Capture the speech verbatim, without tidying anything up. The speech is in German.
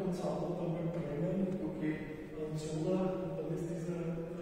und Sand und dann beim Brennen Okay. und Soda und dann ist dieser